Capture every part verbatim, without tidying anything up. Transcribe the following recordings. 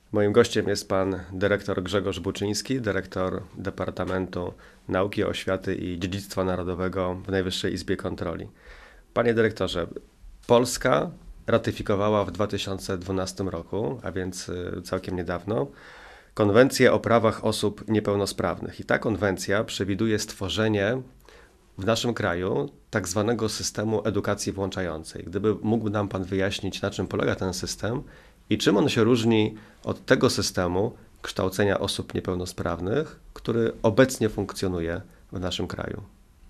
Moim gościem jest pan dyrektor Grzegorz Buczyński, dyrektor Departamentu Nauki, Oświaty i Dziedzictwa Narodowego w Najwyższej Izbie Kontroli. Panie dyrektorze, Polska ratyfikowała w dwa tysiące dwunastym roku, a więc całkiem niedawno, Konwencję o prawach osób niepełnosprawnych. I ta konwencja przewiduje stworzenie w naszym kraju tak zwanego systemu edukacji włączającej. Gdyby mógł nam pan wyjaśnić, na czym polega ten system i czym on się różni od tego systemu kształcenia osób niepełnosprawnych, który obecnie funkcjonuje w naszym kraju.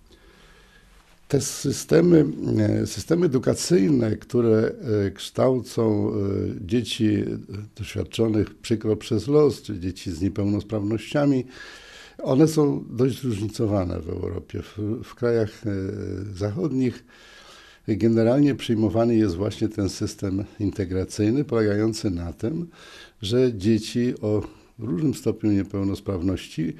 Te systemy, systemy edukacyjne, które kształcą dzieci doświadczonych przykro przez los, czy dzieci z niepełnosprawnościami, one są dość zróżnicowane w Europie. W, w krajach zachodnich generalnie przyjmowany jest właśnie ten system integracyjny, polegający na tym, że dzieci o różnym stopniu niepełnosprawności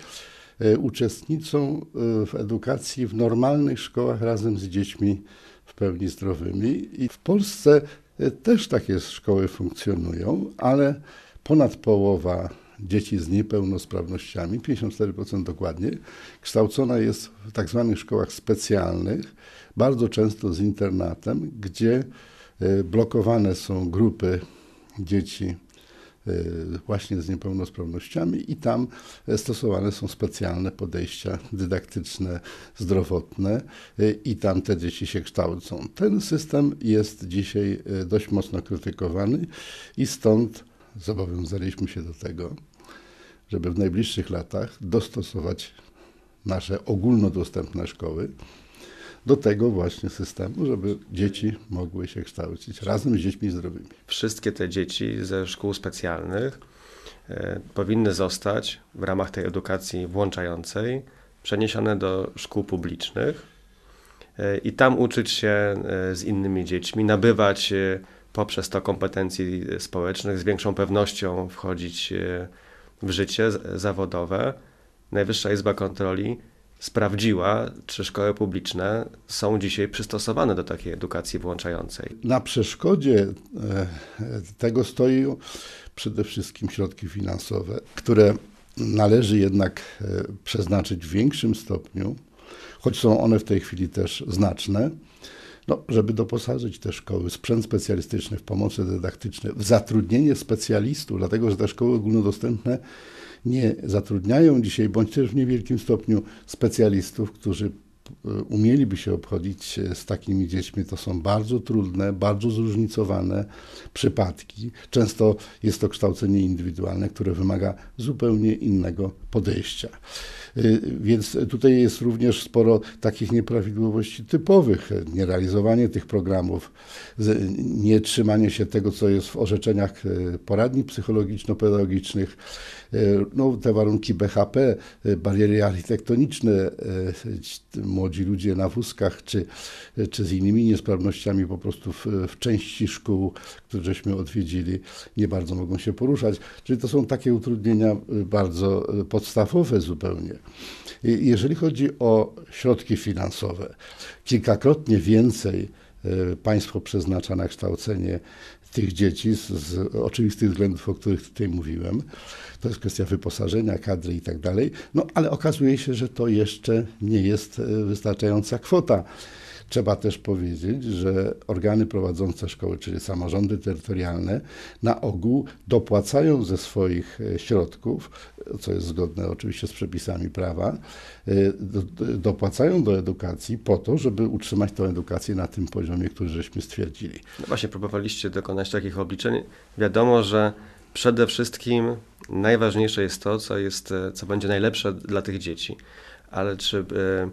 uczestniczą w edukacji w normalnych szkołach razem z dziećmi w pełni zdrowymi. I w Polsce też takie szkoły funkcjonują, ale ponad połowa dzieci z niepełnosprawnościami, pięćdziesiąt cztery procent dokładnie, kształcona jest w tak zwanych szkołach specjalnych, bardzo często z internatem, gdzie blokowane są grupy dzieci właśnie z niepełnosprawnościami i tam stosowane są specjalne podejścia dydaktyczne, zdrowotne i tam te dzieci się kształcą. Ten system jest dzisiaj dość mocno krytykowany i stąd zobowiązaliśmy się do tego, żeby w najbliższych latach dostosować nasze ogólnodostępne szkoły do tego właśnie systemu, żeby dzieci mogły się kształcić razem z dziećmi zdrowymi. Wszystkie te dzieci ze szkół specjalnych e, powinny zostać w ramach tej edukacji włączającej przeniesione do szkół publicznych e, i tam uczyć się e, z innymi dziećmi, nabywać e, poprzez to kompetencji społecznych, z większą pewnością wchodzić e, w życie z, zawodowe. Najwyższa Izba Kontroli sprawdziła, czy szkoły publiczne są dzisiaj przystosowane do takiej edukacji włączającej. Na przeszkodzie tego stoją przede wszystkim środki finansowe, które należy jednak przeznaczyć w większym stopniu, choć są one w tej chwili też znaczne, no, żeby doposażyć te szkoły, sprzęt specjalistyczny, w pomoce dydaktyczne, w zatrudnienie specjalistów, dlatego że te szkoły ogólnodostępne nie zatrudniają dzisiaj, bądź też w niewielkim stopniu specjalistów, którzy umieliby się obchodzić z takimi dziećmi. To są bardzo trudne, bardzo zróżnicowane przypadki. Często jest to kształcenie indywidualne, które wymaga zupełnie innego podejścia. Więc tutaj jest również sporo takich nieprawidłowości typowych. Nierealizowanie tych programów, nietrzymanie się tego, co jest w orzeczeniach poradni psychologiczno-pedagogicznych, no, te warunki B H P, bariery architektoniczne, młodzi ludzie na wózkach, czy, czy z innymi niesprawnościami po prostu w, w części szkół, które żeśmy odwiedzili, nie bardzo mogą się poruszać. Czyli to są takie utrudnienia bardzo podstawowe zupełnie. Jeżeli chodzi o środki finansowe, kilkakrotnie więcej państwo przeznacza na kształcenie tych dzieci z, z oczywistych względów, o których tutaj mówiłem. To jest kwestia wyposażenia, kadry i tak dalej. No ale okazuje się, że to jeszcze nie jest wystarczająca kwota. Trzeba też powiedzieć, że organy prowadzące szkoły, czyli samorządy terytorialne, na ogół dopłacają ze swoich środków, co jest zgodne oczywiście z przepisami prawa, dopłacają do edukacji po to, żeby utrzymać tę edukację na tym poziomie, który żeśmy stwierdzili. No właśnie, próbowaliście dokonać takich obliczeń. Wiadomo, że przede wszystkim najważniejsze jest to, co jest, co będzie najlepsze dla tych dzieci. Ale czy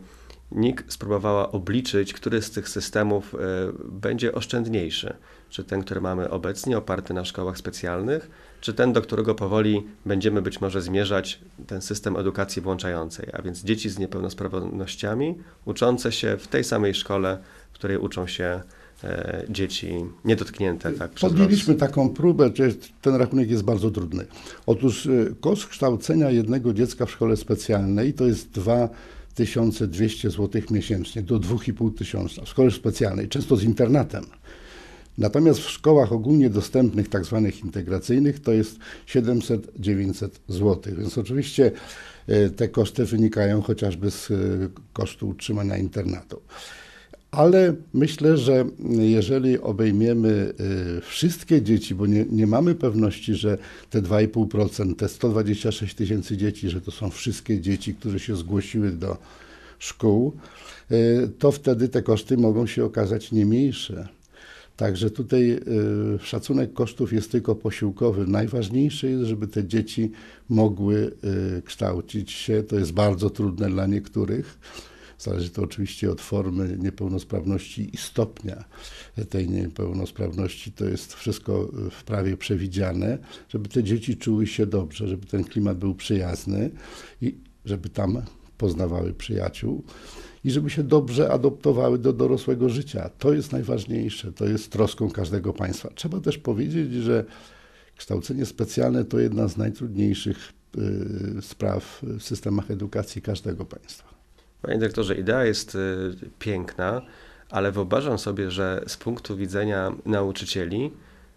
N I K spróbowała obliczyć, który z tych systemów będzie oszczędniejszy? Czy ten, który mamy obecnie, oparty na szkołach specjalnych, czy ten, do którego powoli będziemy być może zmierzać, ten system edukacji włączającej, a więc dzieci z niepełnosprawnościami uczące się w tej samej szkole, w której uczą się e, dzieci niedotknięte. Tak, Podjęliśmy taką próbę, że ten rachunek jest bardzo trudny. Otóż koszt kształcenia jednego dziecka w szkole specjalnej to jest dwa tysiące dwieście złotych miesięcznie do dwa i pół tysiąca w szkole specjalnej, często z internatem. Natomiast w szkołach ogólnie dostępnych, tak zwanych integracyjnych, to jest siedemset do dziewięciuset złotych. Więc oczywiście te koszty wynikają chociażby z kosztu utrzymania internatu. Ale myślę, że jeżeli obejmiemy wszystkie dzieci, bo nie, nie mamy pewności, że te dwa i pół procent, te sto dwadzieścia sześć tysięcy dzieci, że to są wszystkie dzieci, które się zgłosiły do szkół, to wtedy te koszty mogą się okazać nie mniejsze. Także tutaj szacunek kosztów jest tylko posiłkowy. Najważniejsze jest, żeby te dzieci mogły kształcić się. To jest bardzo trudne dla niektórych. Zależy to oczywiście od formy niepełnosprawności i stopnia tej niepełnosprawności. To jest wszystko w prawie przewidziane, żeby te dzieci czuły się dobrze, żeby ten klimat był przyjazny i żeby tam poznawały przyjaciół i żeby się dobrze adoptowały do dorosłego życia. To jest najważniejsze, to jest troską każdego państwa. Trzeba też powiedzieć, że kształcenie specjalne to jedna z najtrudniejszych y, spraw w systemach edukacji każdego państwa. Panie dyrektorze, idea jest y, piękna, ale wyobrażam sobie, że z punktu widzenia nauczycieli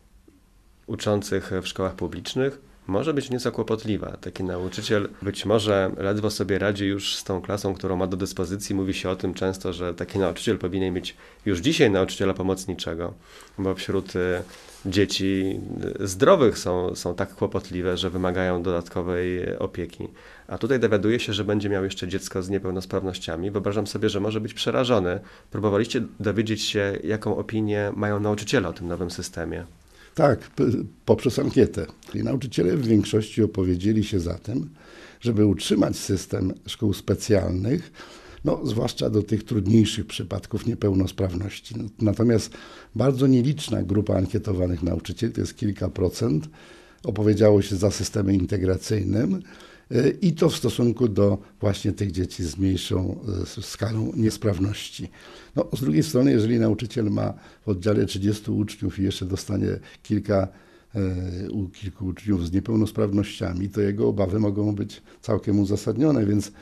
uczących w szkołach publicznych może być nieco kłopotliwa. Taki nauczyciel być może ledwo sobie radzi już z tą klasą, którą ma do dyspozycji. Mówi się o tym często, że taki nauczyciel powinien mieć już dzisiaj nauczyciela pomocniczego, bo wśród dzieci zdrowych są, są tak kłopotliwe, że wymagają dodatkowej opieki. A tutaj dowiaduje się, że będzie miał jeszcze dziecko z niepełnosprawnościami. Wyobrażam sobie, że może być przerażony. Próbowaliście dowiedzieć się, jaką opinię mają nauczyciele o tym nowym systemie? Tak, poprzez ankietę. I nauczyciele w większości opowiedzieli się za tym, żeby utrzymać system szkół specjalnych, no, zwłaszcza do tych trudniejszych przypadków niepełnosprawności. Natomiast bardzo nieliczna grupa ankietowanych nauczycieli, to jest kilka procent, opowiedziało się za systemem integracyjnym i to w stosunku do właśnie tych dzieci z mniejszą skalą niesprawności. No, z drugiej strony, jeżeli nauczyciel ma w oddziale trzydziestu uczniów i jeszcze dostanie kilka, u kilku uczniów z niepełnosprawnościami, to jego obawy mogą być całkiem uzasadnione, więc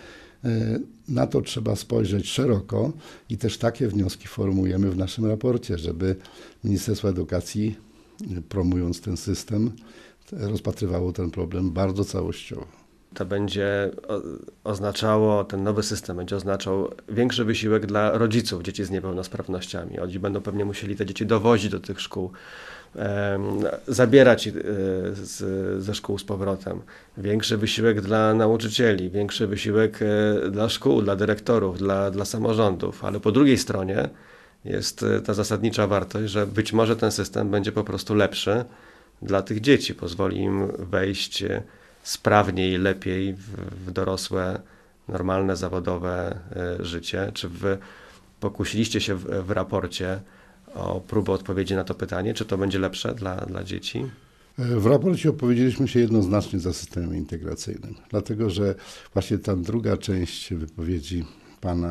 na to trzeba spojrzeć szeroko i też takie wnioski formułujemy w naszym raporcie, żeby Ministerstwo Edukacji, promując ten system, rozpatrywało ten problem bardzo całościowo. To będzie oznaczało, ten nowy system będzie oznaczał większy wysiłek dla rodziców dzieci z niepełnosprawnościami. Oni będą pewnie musieli te dzieci dowozić do tych szkół, e, zabierać e, z, ze szkół z powrotem. Większy wysiłek dla nauczycieli, większy wysiłek e, dla szkół, dla dyrektorów, dla, dla samorządów. Ale po drugiej stronie jest ta zasadnicza wartość, że być może ten system będzie po prostu lepszy dla tych dzieci. Pozwoli im wejść sprawniej, lepiej w, w dorosłe, normalne, zawodowe y, życie. Czy wy pokusiliście się w, w raporcie o próbę odpowiedzi na to pytanie, czy to będzie lepsze dla, dla dzieci? W raporcie opowiedzieliśmy się jednoznacznie za systemem integracyjnym, dlatego że właśnie ta druga część wypowiedzi pana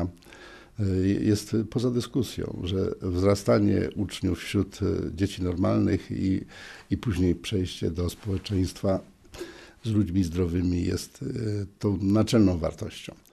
jest poza dyskusją, że wzrastanie uczniów wśród dzieci normalnych i, i później przejście do społeczeństwa z ludźmi zdrowymi jest tą naczelną wartością.